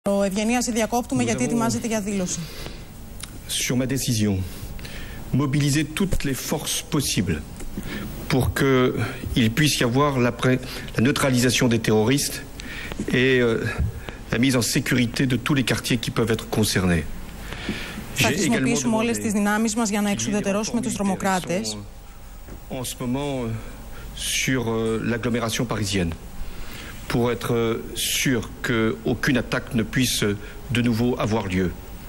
Ο Ευγενία, σε διακόπτουμε γιατί ετοιμάζεται για δήλωση. Sur ma décision, mobiliser toutes les forces possibles pour qu'il puisse y avoir la neutralisation des terroristes et la mise en sécurité de tous les quartiers qui peuvent être concernés. Θα χρησιμοποιήσουμε όλες τις δυνάμεις μας για να εξουδετερώσουμε τους τρομοκράτες. En ce moment, sur l'agglomération parisienne, pour être sûr qu'aucune attaque ne puisse de nouveau avoir lieu.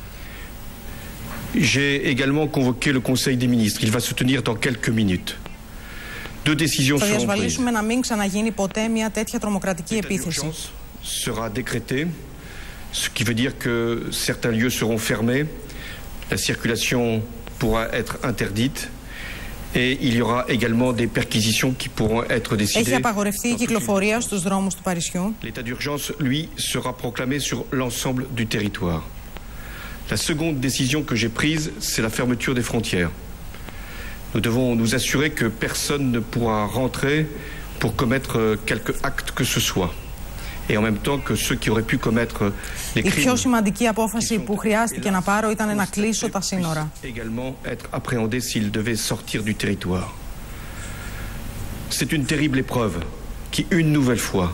J'ai également convoqué le Conseil des ministres. Il va se tenir dans quelques minutes. Deux décisions seront prises. Θα διασφαλίσουμε να μην ξαναγίνει ποτέ μια τέτοια τρομοκρατική επίθεση. Sera décrété, ce qui veut dire que certains lieux seront fermés, la circulation pourra être interdite. Et il y aura également des perquisitions qui pourront être décidées. Έχει απαγορευτεί η κυκλοφορία στους δρόμους του Παρισιού. L'état d'urgence, lui, sera proclamé sur l'ensemble du territoire. La seconde décision que j'ai prise, c'est la fermeture des frontières. Nous devons nous assurer que personne ne pourra rentrer pour commettre quelque acte que ce soit. Et en même temps que ceux qui auraient pu commettre des crimes. Η πιο σημαντική απόφαση που χρειάστηκε να πάρω ήταν να κλείσω τα σύνορα. Également être appréhendés s'ils devaient sortir du territoire. C'est une terrible épreuve qui, une nouvelle fois,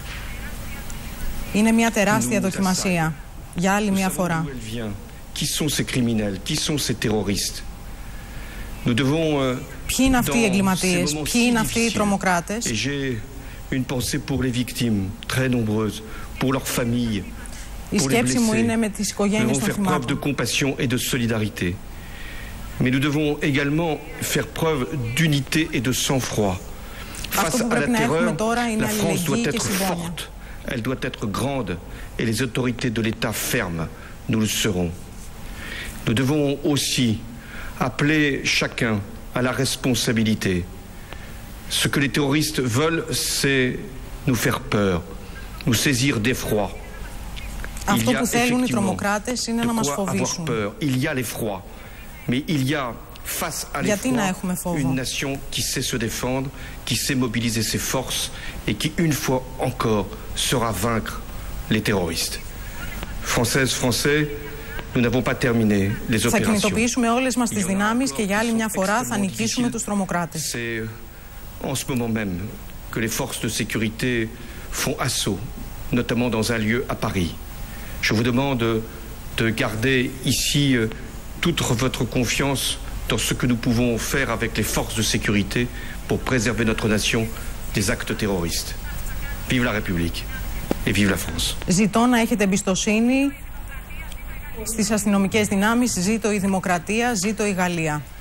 είναι μια τεράστια δοκιμασία για άλλη μια φορά. Qui sont ces criminels? Qui sont ces terroristes? Nous devons. Ποιοι είναι αυτοί οι εγκληματίες? Ποιοι είναι αυτοί οι τρομοκράτες? Une pensée pour les victimes, très nombreuses, pour leurs familles, pour les blessés. Nous devons faire preuve de compassion et de solidarité. Mais nous devons également faire preuve d'unité et de sang-froid. Face à la terreur, la France doit être forte, elle doit être grande, et les autorités de l'État fermes, nous le serons. Nous devons aussi appeler chacun à la responsabilité. Ce que les terroristes veulent, c'est nous faire peur, nous saisir d'effroi. Il y a effectivement de quoi avoir peur. Il y a l'effroi, mais il y a face à l'effroi une nation qui sait se défendre, qui sait mobiliser ses forces et qui, une fois encore, saura vaincre les terroristes. Françaises, Français, nous n'avons pas terminé les opérations. Θα κινητοποιήσουμε όλες μας τις δυνάμεις και για άλλη μια φορά θα νικήσουμε τους τρομοκράτες. En ce moment même que les forces de sécurité font assaut, notamment dans un lieu à Paris. Je vous demande de garder ici toute votre confiance dans ce que nous pouvons faire avec les forces de sécurité pour préserver notre nation des actes terroristes. Vive la République et vive la France. Ζητώ να έχετε εμπιστοσύνη στις αστυνομικές δυνάμεις. Ζήτω η δημοκρατία, ζήτω η Γαλλία.